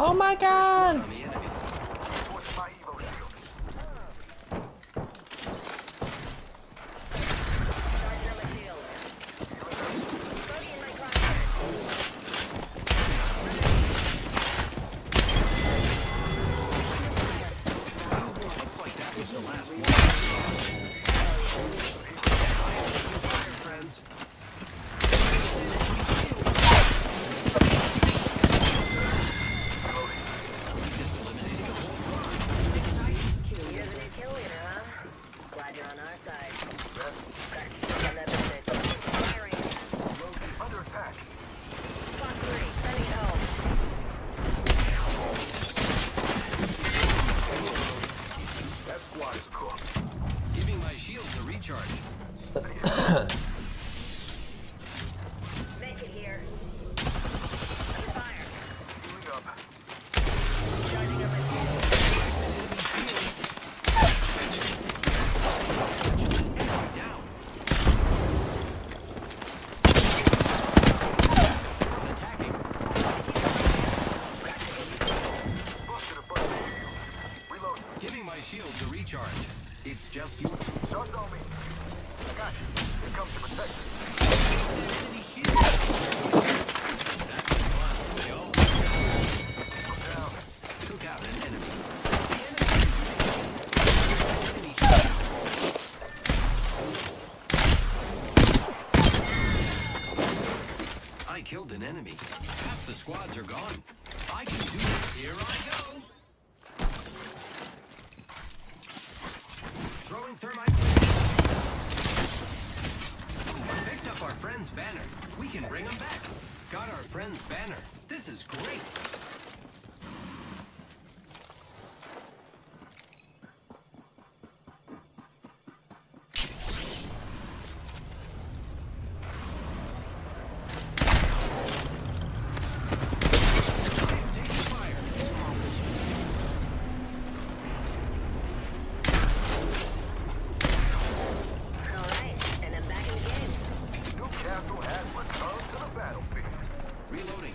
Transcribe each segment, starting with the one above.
Oh my god! Giving my shields a recharge. Make it here. Under fire. Moving up. Charging up my shield. Down. Attacking. Reload. Giving my shields a recharge. It's just you. Shots on me. I got you. Here comes the protector. Enemy shield. That's fun. They all Down. took out an enemy. I killed an enemy. Half the squads are gone. I can do it. Here I go. Throwing thermite. Picked up our friend's banner. We can bring them back. Got our friend's banner. This is great. I am taking fire. Alright, and I'm back in the game. Newcastle has returned to the battlefield. Reloading.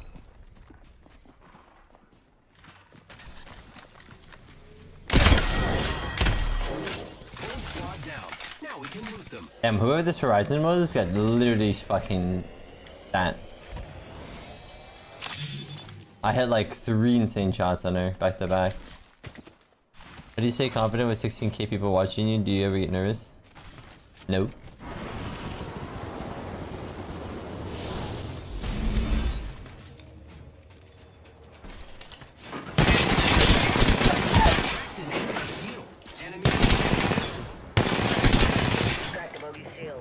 Full squad down. Now we can loot them. Damn, whoever this Horizon was got literally fucking that. I had like 3 insane shots on her back to back. How do you stay confident with 16k people watching you? Do you ever get nervous? Nope. Crack the bogey shield.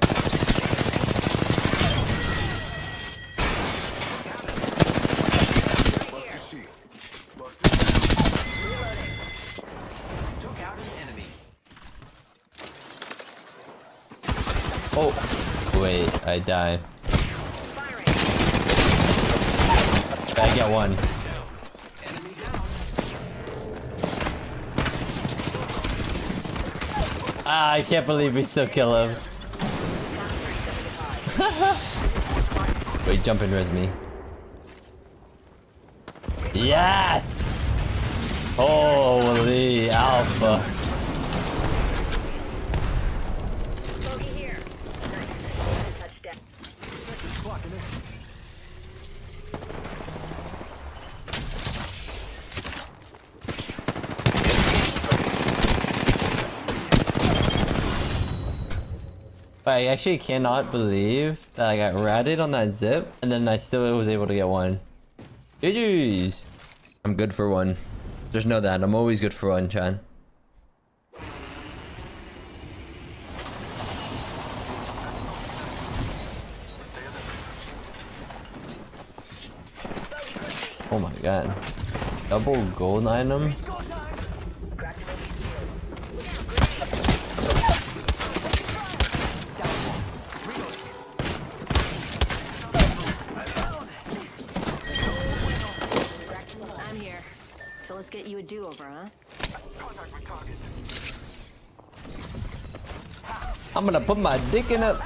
Busted shield. Busted. Reloading. Took out an enemy. Oh, wait, I died. Firing. I get one. Down. Enemy down. Ah, I can't believe we still kill him. Wait, jump and res me. Yes! Holy alpha. Bogey here. Nice. Touchdown. Clocking it. But I actually cannot believe that I got ratted on that zip and then I still was able to get one. GG's. I'm good for one. Just know that. I'm always good for one, Chan. Oh my god. Double gold item? Crack the bogey shield. I'm here. So let's get you a do-over, huh? I'm gonna put my dick in it.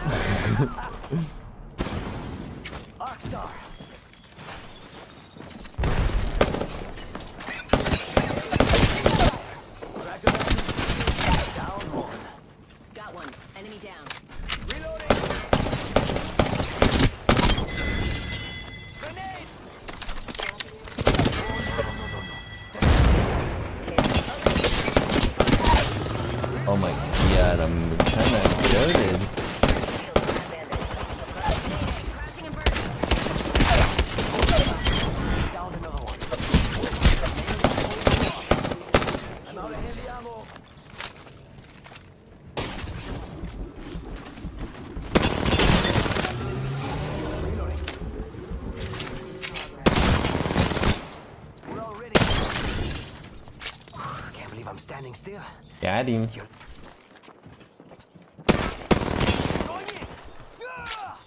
Got him. Going in. Yeah!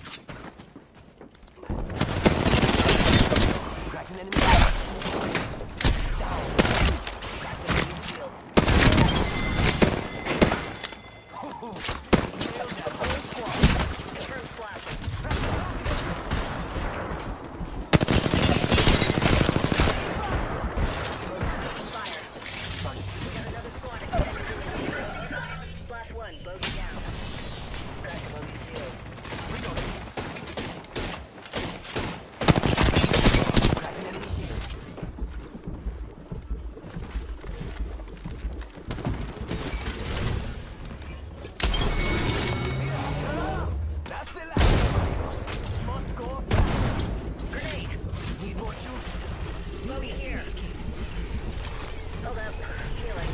Cracked an enemy. Down. Cracked an enemy shield. Nailed that whole squad. Confirmed flashing. Fire. We got another squad. Splash one, bogey down. Cracked bogey shield. Cracked an enemy shield. That's the last amigos. Must go. Grenade. Need more juice. Bogey here. Hold up. Healing.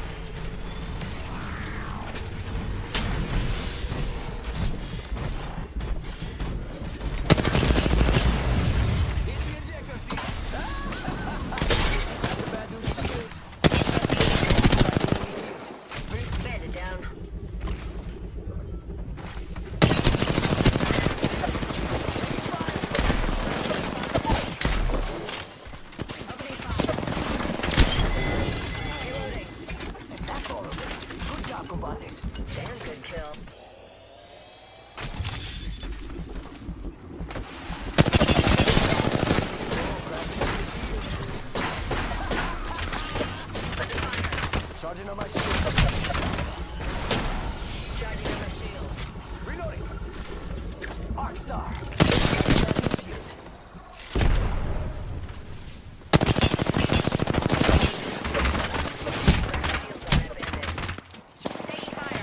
Hit the ejector seat. That's a bad news shield. Bandit down. Opening fire. Reloading. That's all of it. Good job, compadres. Damn good kill. Charging on my shield. Charging on my shield. Reloading. Arc Star. Shield. Taking fire.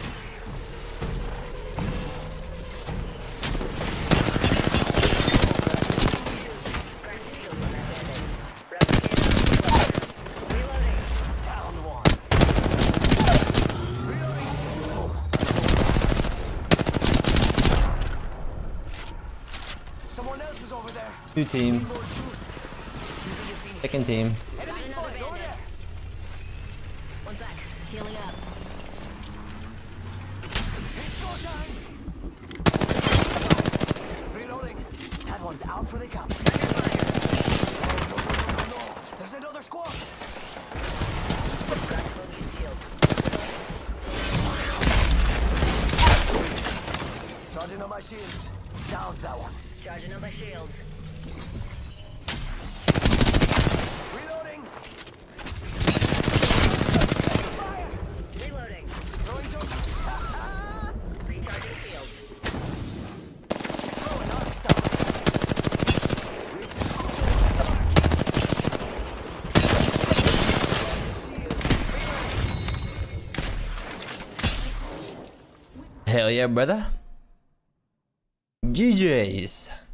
Cracked shield on that bandit. Replicator. Reloading. Down one. Reloading. Someone else is over there. Two team. More juice. Using your Phoenix. Second team. Enemy spotted over there. One sec. Healing up. It's go time. Reloading. That one's out for the count. No. There's another squad. Cracked bogey shield. Charging on my shields. Down that one. Charging on my shields. Reloading. Reloading. Throwing jokes. Recharging shield. Throwing arc star. Hell yeah, brother. GG's.